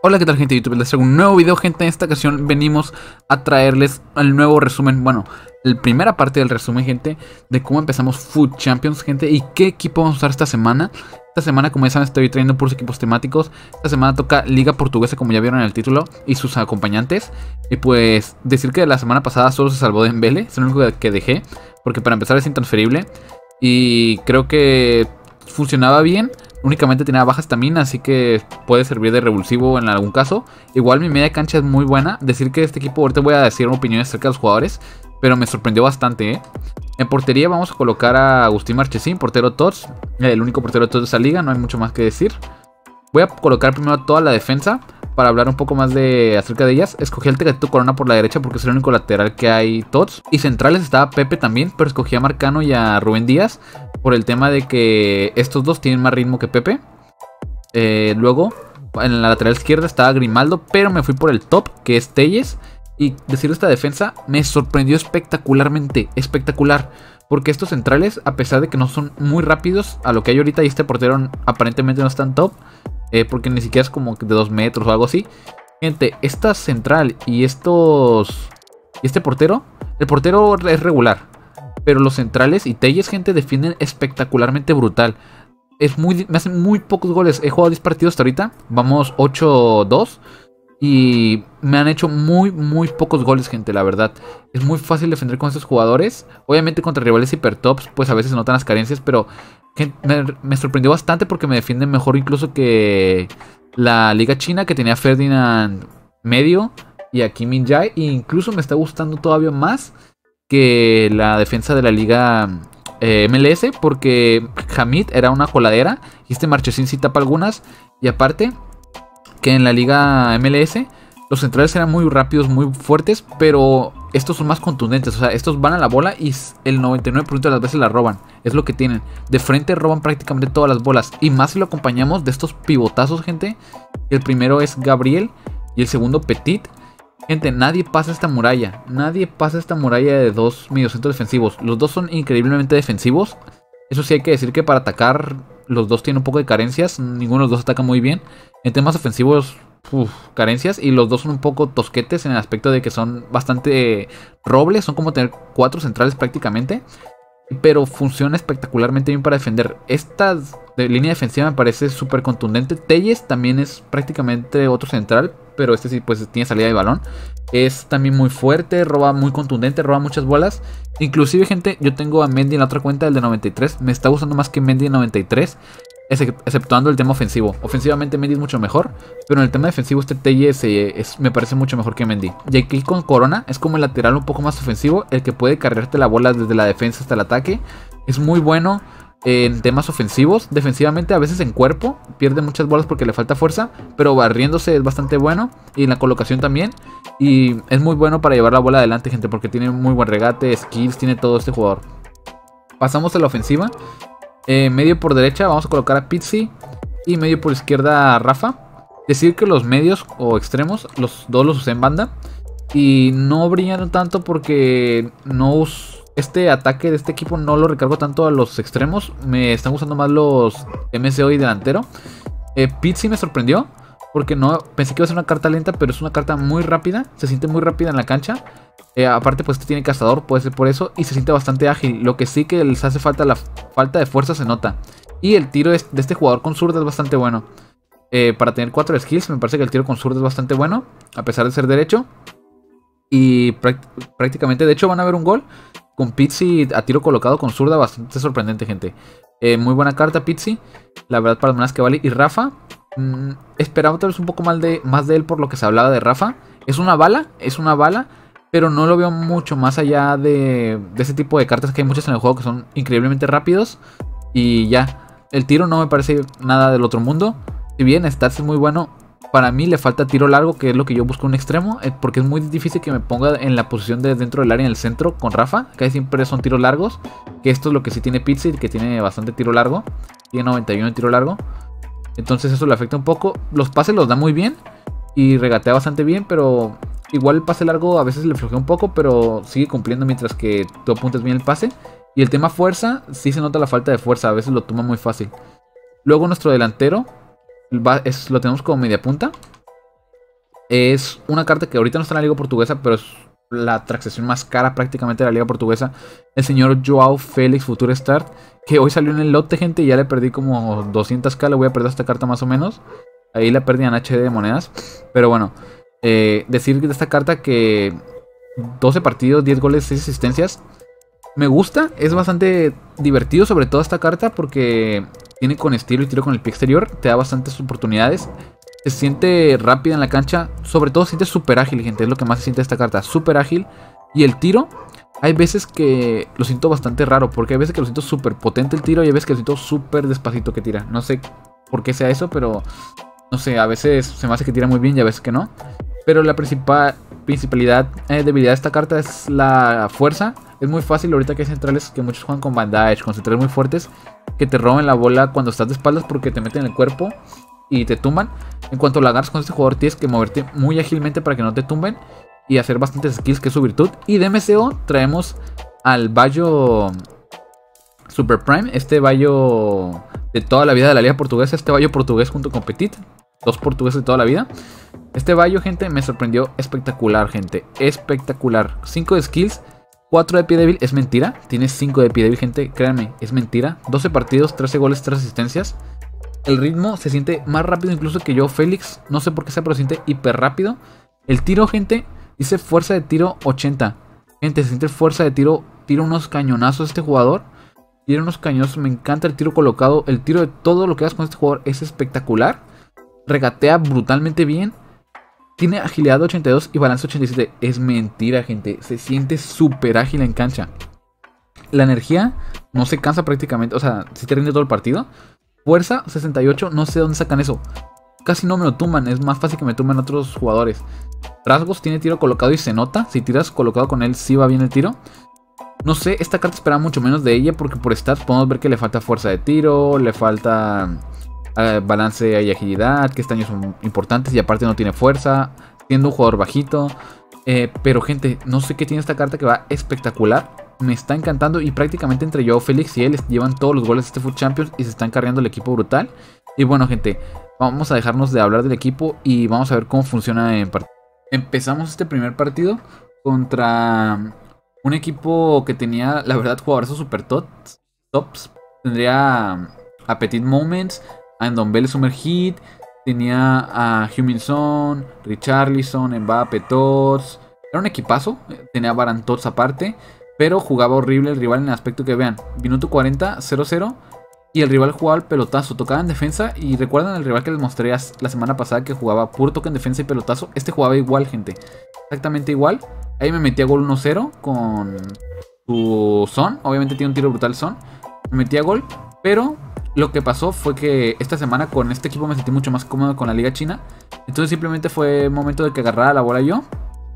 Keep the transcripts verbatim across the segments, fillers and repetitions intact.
Hola, ¿qué tal, gente de YouTube? Les traigo un nuevo video, gente. En esta ocasión venimos a traerles el nuevo resumen, bueno, la primera parte del resumen, gente, de cómo empezamos Foot Champions, gente, y qué equipo vamos a usar esta semana. Esta semana, como ya saben, estoy trayendo puros equipos temáticos. Esta semana toca Liga Portuguesa, como ya vieron en el título, y sus acompañantes. Y pues, decir que la semana pasada solo se salvó Dembélé, es lo único que dejé, porque para empezar es intransferible. Y creo que funcionaba bien. Únicamente tenía baja estamina, así que puede servir de revulsivo en algún caso. Igual mi media cancha es muy buena. Decir que este equipo, ahorita voy a decir opiniones acerca de los jugadores, pero me sorprendió bastante, ¿eh? En portería vamos a colocar a Agustín Marchesín, portero Tots. El único portero Tots de esa liga, no hay mucho más que decir. Voy a colocar primero toda la defensa para hablar un poco más de acerca de ellas. Escogí al Tecatito Corona por la derecha porque es el único lateral que hay Tots. Y centrales estaba Pepe también, pero escogí a Marcano y a Rubén Díaz por el tema de que estos dos tienen más ritmo que Pepe. Eh, luego, en la lateral izquierda estaba Grimaldo, pero me fui por el top, que es Telles. Y decir esta defensa me sorprendió espectacularmente, espectacular. Porque estos centrales, a pesar de que no son muy rápidos a lo que hay ahorita, y este portero aparentemente no es tan top, eh, porque ni siquiera es como de dos metros o algo así. Gente, esta central y estos... y este portero, el portero es regular, pero los centrales y Telles, gente, defienden espectacularmente brutal. Es muy, me hacen muy pocos goles. He jugado diez partidos hasta ahorita. Vamos ocho dos. Y me han hecho muy, muy pocos goles, gente, la verdad. Es muy fácil defender con estos jugadores. Obviamente contra rivales hipertops, pues a veces se notan las carencias. Pero gente, me, me sorprendió bastante porque me defienden mejor incluso que la liga china, que tenía Ferdinand medio y a Kim Min-jae. E incluso me está gustando todavía más que la defensa de la liga eh, M L S, porque Hamid era una coladera y este Marchesín sí tapa algunas. Y aparte que en la liga M L S los centrales eran muy rápidos, muy fuertes, pero estos son más contundentes. O sea, estos van a la bola y el noventa y nueve por ciento de las veces la roban. Es lo que tienen. De frente roban prácticamente todas las bolas. Y más si lo acompañamos de estos pivotazos, gente. El primero es Gabriel y el segundo Petit. Gente, nadie pasa esta muralla. Nadie pasa esta muralla de dos mediocentros defensivos. Los dos son increíblemente defensivos. Eso sí, hay que decir que para atacar los dos tienen un poco de carencias. Ninguno de los dos ataca muy bien. En temas ofensivos, uf, carencias. Y los dos son un poco tosquetes en el aspecto de que son bastante eh, robles. Son como tener cuatro centrales prácticamente. Pero funciona espectacularmente bien para defender. Esta de línea defensiva me parece súper contundente. Telles también es prácticamente otro central, pero este sí pues tiene salida de balón. Es también muy fuerte, roba muy contundente, roba muchas bolas. Inclusive, gente, yo tengo a Mendy en la otra cuenta, el de noventa y tres. Me está gustando más que Mendy en noventa y tres, exceptuando el tema ofensivo. Ofensivamente Mendy es mucho mejor, pero en el tema defensivo este Telles eh, es, me parece mucho mejor que Mendy. Y aquí con Corona es como el lateral un poco más ofensivo, el que puede cargarte la bola desde la defensa hasta el ataque. Es muy bueno en temas ofensivos. Defensivamente a veces en cuerpo pierde muchas bolas porque le falta fuerza, pero barriéndose es bastante bueno. Y en la colocación también. Y es muy bueno para llevar la bola adelante, gente, porque tiene muy buen regate, skills, tiene todo este jugador. Pasamos a la ofensiva. eh, Medio por derecha vamos a colocar a Pizzi y medio por izquierda a Rafa. Decir que los medios o extremos, los dos los usé en banda y no brillan tanto porque no uso... Este ataque de este equipo no lo recargo tanto a los extremos. Me están gustando más los M C O y delantero. eh, Pizzi me sorprendió porque no pensé que iba a ser una carta lenta, pero es una carta muy rápida. Se siente muy rápida en la cancha. eh, Aparte pues este tiene cazador, puede ser por eso. Y se siente bastante ágil. Lo que sí que les hace falta, la falta de fuerza se nota. Y el tiro de este jugador con zurda es bastante bueno. eh, Para tener cuatro skills me parece que el tiro con zurda es bastante bueno, a pesar de ser derecho. Y prácticamente, de hecho van a ver un gol con Pizzi a tiro colocado con zurda, bastante sorprendente, gente. eh, Muy buena carta Pizzi, la verdad, para las monedas que vale. Y Rafa, mmm, esperaba tal vez un poco más de, más de él por lo que se hablaba de Rafa. Es una bala, es una bala, pero no lo veo mucho más allá de, de ese tipo de cartas que hay muchas en el juego que son increíblemente rápidos. Y ya, el tiro no me parece nada del otro mundo. Si bien Stats es muy bueno, para mí le falta tiro largo, que es lo que yo busco en un extremo, porque es muy difícil que me ponga en la posición de dentro del área en el centro con Rafa. Casi siempre son tiros largos, que esto es lo que sí tiene Pizzi, que tiene bastante tiro largo. Tiene noventa y uno de tiro largo. Entonces eso le afecta un poco. Los pases los da muy bien y regatea bastante bien, pero igual el pase largo a veces le flojea un poco, pero sigue cumpliendo mientras que tú apuntes bien el pase. Y el tema fuerza, sí se nota la falta de fuerza, a veces lo toma muy fácil. Luego nuestro delantero Va, es, lo tenemos como media punta. Es una carta que ahorita no está en la liga portuguesa, pero es la transacción más cara prácticamente de la liga portuguesa. El señor Joao Félix Future Start, que hoy salió en el lote, gente, y ya le perdí como doscientas k. Le voy a perder esta carta más o menos. Ahí la perdí en H D de monedas. Pero bueno, eh, decir de esta carta que doce partidos, diez goles, seis asistencias. Me gusta, es bastante divertido sobre todo esta carta porque tiene con estilo y tiro con el pie exterior. Te da bastantes oportunidades. Se siente rápida en la cancha. Sobre todo se siente súper ágil, gente. Es lo que más se siente esta carta. Súper ágil. Y el tiro, hay veces que lo siento bastante raro. Porque hay veces que lo siento súper potente el tiro. Y hay veces que lo siento súper despacito que tira. No sé por qué sea eso, pero... No sé, a veces se me hace que tira muy bien y a veces que no. Pero la principal principalidad, eh, debilidad de esta carta es la fuerza. Es muy fácil ahorita que hay centrales que muchos juegan con bandage, con centrales muy fuertes, que te roben la bola cuando estás de espaldas porque te meten en el cuerpo y te tumban. En cuanto la agarras con este jugador tienes que moverte muy ágilmente para que no te tumben y hacer bastantes skills, que es su virtud. Y de M C O traemos al Bayo Super Prime, este Bayo de toda la vida de la liga portuguesa, este Bayo portugués junto con Petit, dos portugueses de toda la vida. Este Bayo, gente, me sorprendió espectacular, gente, espectacular. cinco de skills, cuatro de pie débil, es mentira, tiene cinco de pie débil, gente, créanme, es mentira. doce partidos, trece goles, tres asistencias. El ritmo se siente más rápido incluso que yo, Félix. No sé por qué sea, pero se siente hiper rápido. El tiro, gente, dice fuerza de tiro ochenta. Gente, se siente fuerza de tiro. Tira unos cañonazos este jugador. Tira unos cañonazos. Me encanta el tiro colocado. El tiro de todo lo que hagas con este jugador es espectacular. Regatea brutalmente bien. Tiene agilidad ochenta y dos y balance ochenta y siete. Es mentira, gente. Se siente súper ágil en cancha. La energía no se cansa prácticamente. O sea, si te rinde todo el partido. Fuerza sesenta y ocho, no sé dónde sacan eso. Casi no me lo tumban, es más fácil que me tumben otros jugadores. Rasgos, tiene tiro colocado y se nota. Si tiras colocado con él, sí va bien el tiro. No sé, esta carta esperaba mucho menos de ella porque por stats podemos ver que le falta fuerza de tiro, le falta uh, balance y agilidad, que este año son importantes y aparte no tiene fuerza, siendo un jugador bajito. Eh, pero gente, no sé qué tiene esta carta que va espectacular. Me está encantando y prácticamente entre Joao Félix y él llevan todos los goles de este Foot Champions y se están cargando el equipo brutal. Y bueno, gente, vamos a dejarnos de hablar del equipo y vamos a ver cómo funciona en partido. Empezamos este primer partido contra un equipo que tenía, la verdad, jugadores super tops. tops. Tendría a Petit Moments, a Ndombele Summerhit, tenía a Huminson, Richarlison, Mbappé, Tots. Era un equipazo, tenía a Varane Tots aparte. Pero jugaba horrible el rival en el aspecto que vean. Minuto cuarenta, cero cero. Y el rival jugaba al pelotazo. Tocaba en defensa. Y recuerdan el rival que les mostré la semana pasada que jugaba puro toque en defensa y pelotazo. Este jugaba igual, gente. Exactamente igual. Ahí me metí a gol uno cero con su Son. Obviamente tiene un tiro brutal Son. Me metí a gol. Pero lo que pasó fue que esta semana con este equipo me sentí mucho más cómodo con la liga china. Entonces simplemente fue momento de que agarrara la bola yo.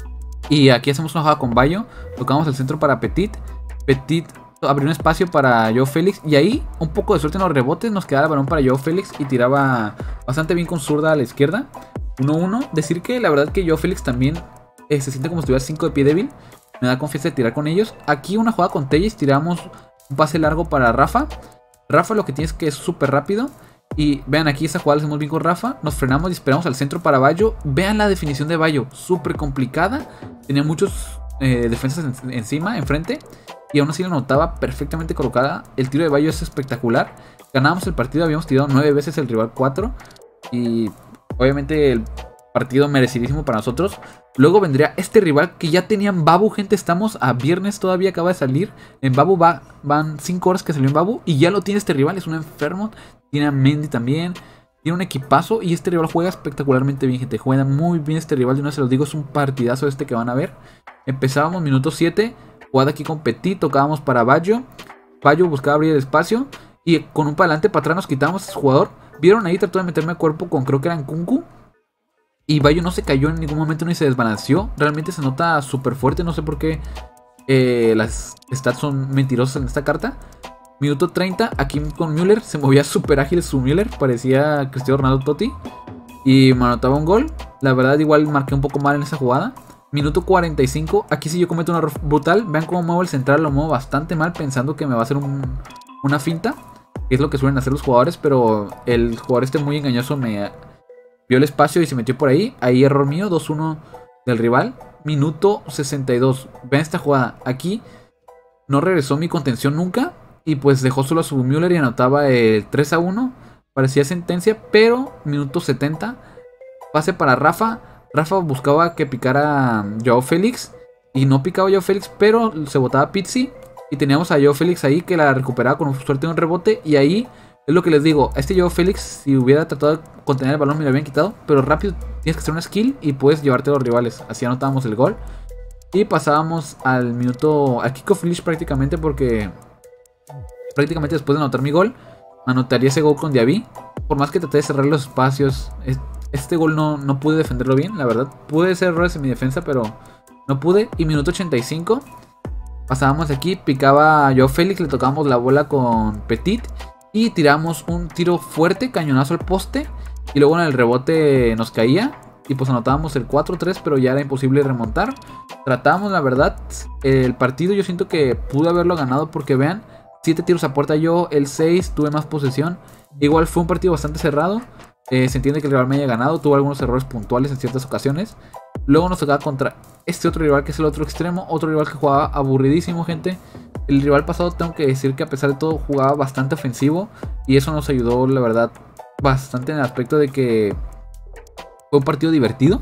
Y aquí hacemos una jugada con Bayo. Tocamos el centro para Petit. Petit abrió un espacio para Joao Félix. Y ahí, un poco de suerte en los rebotes. Nos quedaba el balón para Joao Félix. Y tiraba bastante bien con zurda a la izquierda. uno uno. Decir que la verdad que Joao Félix también eh, se siente como si tuviera cinco de pie débil. Me da confianza de tirar con ellos. Aquí una jugada con Telles. Tiramos un pase largo para Rafa. Rafa lo que tiene es que es súper rápido. Y vean aquí esa jugada la hacemos bien con Rafa. Nos frenamos y esperamos al centro para Bayo. Vean la definición de Bayo. Súper complicada. Tenía muchos eh, defensas en, encima, enfrente. Y aún así la notaba perfectamente colocada. El tiro de Bayo es espectacular. Ganábamos el partido. Habíamos tirado nueve veces, el rival cuatro. Y obviamente el partido merecidísimo para nosotros. Luego vendría este rival que ya tenían Babu, gente. Estamos a viernes, todavía acaba de salir. En Babu va, van cinco horas que salió en Babu. Y ya lo tiene este rival, es un enfermo. Tiene a Mendy también. Tiene un equipazo y este rival juega espectacularmente bien, gente. Juega muy bien este rival, de una se los digo, es un partidazo este que van a ver. Empezábamos minuto siete. Jugada aquí con Petit, tocábamos para Bayo. Bayo buscaba abrir el espacio. Y con un para adelante, para atrás nos quitábamos a ese jugador. Vieron ahí, trató de meterme a cuerpo con, creo que era en Kunku. Y Bayo no se cayó en ningún momento ni se desbalanceó. Realmente se nota súper fuerte, no sé por qué eh, las stats son mentirosas en esta carta. Minuto treinta, aquí con Müller, se movía súper ágil su Müller, parecía Cristiano Ronaldo Totti. Y me anotaba un gol, la verdad igual marqué un poco mal en esa jugada. Minuto cuarenta y cinco, aquí sí yo cometo un error brutal, vean cómo muevo el central, lo muevo bastante mal pensando que me va a hacer un, una finta. Que es lo que suelen hacer los jugadores, pero el jugador este muy engañoso me, vio el espacio y se metió por ahí. Ahí error mío, dos uno del rival. Minuto sesenta y dos. Vean esta jugada. Aquí no regresó mi contención nunca. Y pues dejó solo a su Müller y anotaba el tres a uno. Parecía sentencia, pero minuto setenta. Pase para Rafa. Rafa buscaba que picara Joao Félix. Y no picaba Joao Félix, pero se botaba Pizzi. Y teníamos a Joao Félix ahí que la recuperaba con suerte de un rebote. Y ahí es lo que les digo. A este Joao Félix, si hubiera tratado de contener el balón, me lo habían quitado. Pero rápido tienes que hacer una skill y puedes llevarte a los rivales. Así anotábamos el gol. Y pasábamos al minuto, al kickoff finish prácticamente, porque prácticamente después de anotar mi gol, anotaría ese gol con Diaby. Por más que traté de cerrar los espacios, este gol no, no pude defenderlo bien, la verdad. Pude hacer errores en mi defensa, pero no pude. Y minuto ochenta y cinco, pasábamos aquí, picaba a Joao Félix, le tocábamos la bola con Petit y tiramos un tiro fuerte, cañonazo al poste. Y luego en el rebote nos caía y pues anotábamos el cuatro tres, pero ya era imposible remontar. Tratamos, la verdad, el partido yo siento que pude haberlo ganado porque vean, siete tiros a puerta yo, el seis tuve más posesión. Igual fue un partido bastante cerrado. Eh, se entiende que el rival me haya ganado. Tuvo algunos errores puntuales en ciertas ocasiones. Luego nos tocaba contra este otro rival que es el otro extremo. Otro rival que jugaba aburridísimo, gente. El rival pasado tengo que decir que a pesar de todo jugaba bastante ofensivo. Y eso nos ayudó, la verdad, bastante en el aspecto de que fue un partido divertido.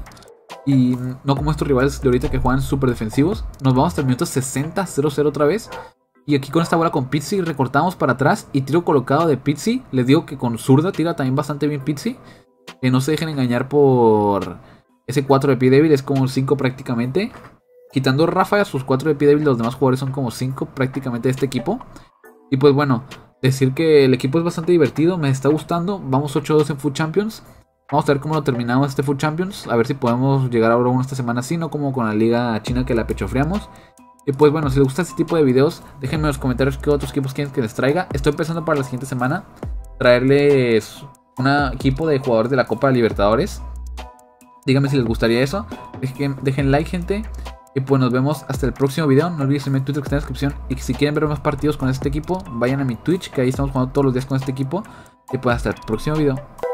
Y no como estos rivales de ahorita que juegan súper defensivos. Nos vamos hasta el minuto sesenta, cero cero otra vez. Y aquí con esta bola con Pizzi recortamos para atrás y tiro colocado de Pizzi. Les digo que con zurda tira también bastante bien Pizzi. Que no se dejen engañar por ese cuatro de pie débil, es como un cinco prácticamente. Quitando Rafa, sus cuatro de pie débil, los demás jugadores son como cinco prácticamente de este equipo. Y pues bueno, decir que el equipo es bastante divertido, me está gustando. Vamos ocho dos en Food Champions. Vamos a ver cómo lo terminamos este Food Champions. A ver si podemos llegar ahora uno esta semana así, no como con la liga china que la pechofriamos. Y pues bueno, si les gusta este tipo de videos, déjenme en los comentarios qué otros equipos quieren que les traiga. Estoy pensando para la siguiente semana traerles un equipo de jugadores de la Copa Libertadores. Díganme si les gustaría eso. Dejen, dejen like, gente. Y pues nos vemos hasta el próximo video. No olviden seguirme en Twitter que está en la descripción. Y si quieren ver más partidos con este equipo, vayan a mi Twitch, que ahí estamos jugando todos los días con este equipo. Y pues hasta el próximo video.